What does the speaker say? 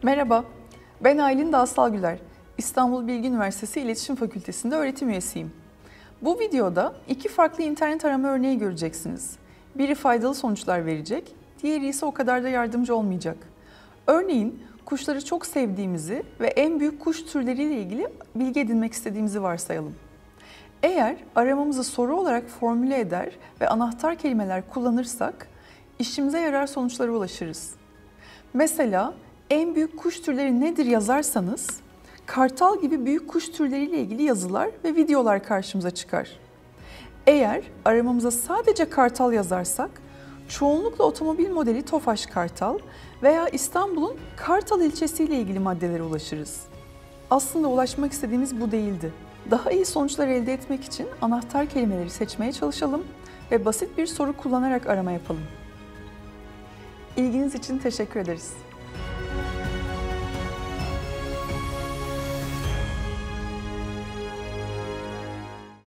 Merhaba, ben Aylin Dağsalgüler. İstanbul Bilgi Üniversitesi İletişim Fakültesi'nde öğretim üyesiyim. Bu videoda iki farklı internet arama örneği göreceksiniz. Biri faydalı sonuçlar verecek, diğeri ise o kadar da yardımcı olmayacak. Örneğin kuşları çok sevdiğimizi ve en büyük kuş türleriyle ilgili bilgi edinmek istediğimizi varsayalım. Eğer aramamızı soru olarak formüle eder ve anahtar kelimeler kullanırsak işimize yarar sonuçlara ulaşırız. Mesela en büyük kuş türleri nedir yazarsanız, kartal gibi büyük kuş türleriyle ilgili yazılar ve videolar karşımıza çıkar. Eğer aramamıza sadece kartal yazarsak, çoğunlukla otomobil modeli Tofaş Kartal veya İstanbul'un Kartal ilçesiyle ilgili maddelere ulaşırız. Aslında ulaşmak istediğimiz bu değildi. Daha iyi sonuçlar elde etmek için anahtar kelimeleri seçmeye çalışalım ve basit bir soru kullanarak arama yapalım. İlginiz için teşekkür ederiz.